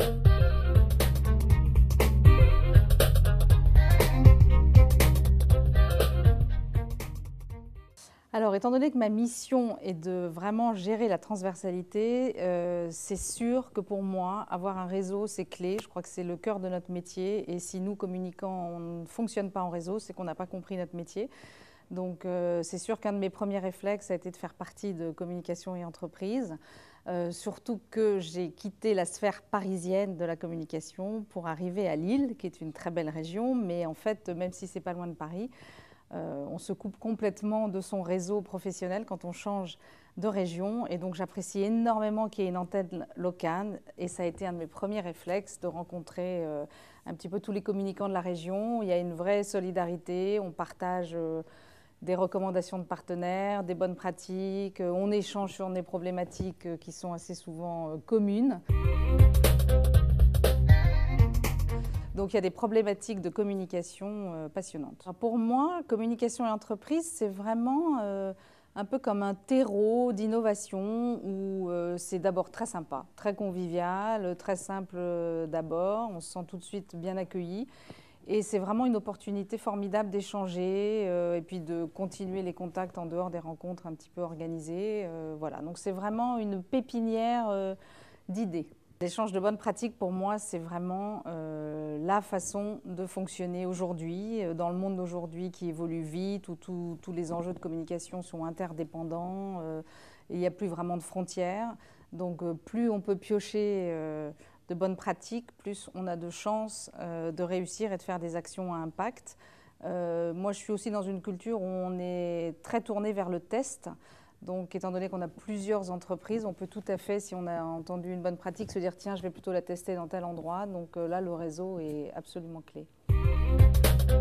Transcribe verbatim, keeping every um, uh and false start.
Alors, étant donné que ma mission est de vraiment gérer la transversalité, euh, c'est sûr que pour moi, avoir un réseau, c'est clé. Je crois que c'est le cœur de notre métier. Et si nous, communicants, on ne fonctionne pas en réseau, c'est qu'on n'a pas compris notre métier. Donc, euh, c'est sûr qu'un de mes premiers réflexes a été de faire partie de communication et entreprise. Euh, surtout que j'ai quitté la sphère parisienne de la communication pour arriver à Lille, qui est une très belle région. Mais en fait, même si ce n'est pas loin de Paris, Euh, on se coupe complètement de son réseau professionnel quand on change de région. Et donc, j'apprécie énormément qu'il y ait une antenne locale. Et ça a été un de mes premiers réflexes de rencontrer euh, un petit peu tous les communicants de la région. Il y a une vraie solidarité. On partage euh, des recommandations de partenaires, des bonnes pratiques. On échange sur des problématiques euh, qui sont assez souvent euh, communes. Donc il y a des problématiques de communication euh, passionnantes. Pour moi, communication et entreprise, c'est vraiment euh, un peu comme un terreau d'innovation où euh, c'est d'abord très sympa, très convivial, très simple euh, d'abord, on se sent tout de suite bien accueilli. Et c'est vraiment une opportunité formidable d'échanger euh, et puis de continuer les contacts en dehors des rencontres un petit peu organisées. Euh, voilà. Donc c'est vraiment une pépinière euh, d'idées. L'échange de bonnes pratiques, pour moi, c'est vraiment euh, la façon de fonctionner aujourd'hui, dans le monde d'aujourd'hui qui évolue vite, où tous les enjeux de communication sont interdépendants, euh, et il n'y a plus vraiment de frontières. Donc, euh, plus on peut piocher euh, de bonnes pratiques, plus on a de chances euh, de réussir et de faire des actions à impact. Euh, moi, je suis aussi dans une culture où on est très tourné vers le test. Donc, étant donné qu'on a plusieurs entreprises, on peut tout à fait, si on a entendu une bonne pratique, se dire « tiens, je vais plutôt la tester dans tel endroit ». Donc là, le réseau est absolument clé.